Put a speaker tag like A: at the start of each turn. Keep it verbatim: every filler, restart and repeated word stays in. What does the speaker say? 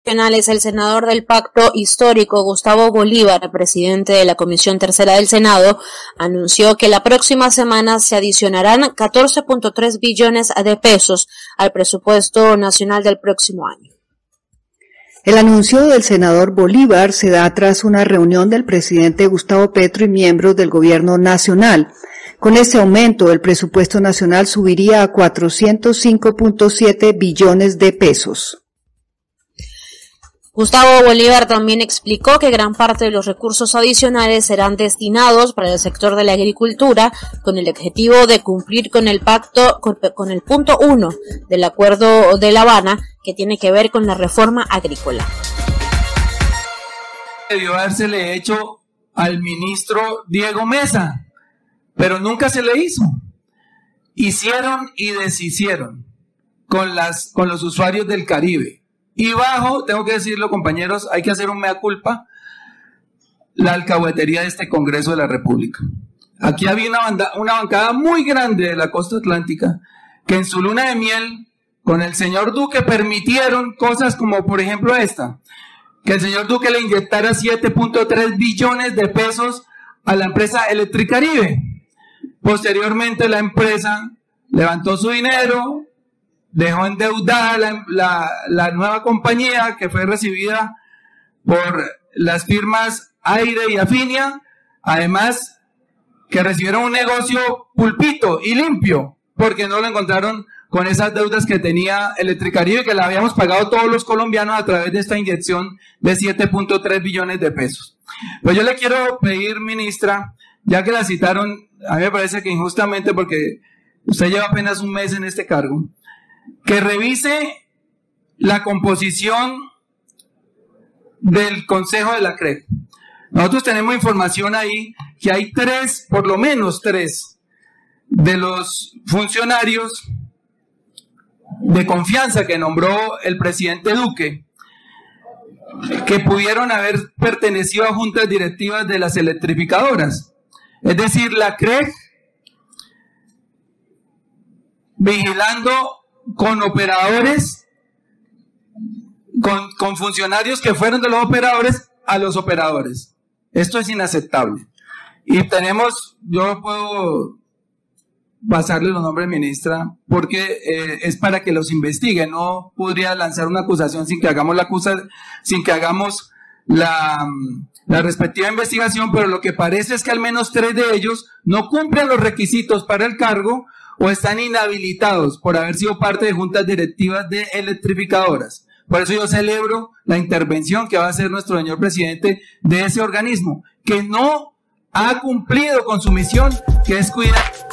A: El senador del Pacto Histórico, Gustavo Bolívar, presidente de la Comisión Tercera del Senado, anunció que la próxima semana se adicionarán catorce punto tres billones de pesos al presupuesto nacional del próximo año.
B: El anuncio del senador Bolívar se da tras una reunión del presidente Gustavo Petro y miembros del gobierno nacional. Con este aumento, el presupuesto nacional subiría a cuatrocientos cinco punto siete billones de pesos.
A: Gustavo Bolívar también explicó que gran parte de los recursos adicionales serán destinados para el sector de la agricultura, con el objetivo de cumplir con el pacto, con, con el punto uno del Acuerdo de La Habana, que tiene que ver con la reforma agrícola.
C: Debió habérsele hecho al ministro Diego Mesa, pero nunca se le hizo. Hicieron y deshicieron con, las, con los usuarios del Caribe. Y bajo, tengo que decirlo, compañeros, hay que hacer un mea culpa, la alcahuetería de este Congreso de la República. Aquí había una, banda, una bancada muy grande de la costa atlántica que en su luna de miel con el señor Duque permitieron cosas como, por ejemplo, esta, que el señor Duque le inyectara siete punto tres billones de pesos a la empresa Electricaribe. Posteriormente la empresa levantó su dinero, dejó endeudada la, la, la nueva compañía que fue recibida por las firmas Aire y Afinia, además que recibieron un negocio pulpito y limpio, porque no lo encontraron con esas deudas que tenía Electricaribe, que la habíamos pagado todos los colombianos a través de esta inyección de siete punto tres billones de pesos. Pues yo le quiero pedir, ministra, ya que la citaron, a mí me parece que injustamente, porque usted lleva apenas un mes en este cargo, que revise la composición del Consejo de la C R E C. Nosotros tenemos información ahí que hay tres, por lo menos tres, de los funcionarios de confianza que nombró el presidente Duque, que pudieron haber pertenecido a juntas directivas de las electrificadoras. Es decir, la C R E C vigilando con operadores, con, con funcionarios que fueron de los operadores a los operadores. Esto es inaceptable. Y tenemos, yo puedo pasarle los nombres, ministra, porque eh, es para que los investigue. No podría lanzar una acusación sin que hagamos la acusación, sin que hagamos la, la respectiva investigación, pero lo que parece es que al menos tres de ellos no cumplen los requisitos para el cargo o están inhabilitados por haber sido parte de juntas directivas de electrificadoras. Por eso yo celebro la intervención que va a hacer nuestro señor presidente de ese organismo, que no ha cumplido con su misión, que es cuidar